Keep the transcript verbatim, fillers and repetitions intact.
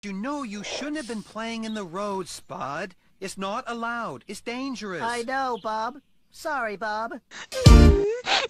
you know you shouldn't have been playing in the road, Spud. It's not allowed. It's dangerous. I know, Bob. Sorry, Bob.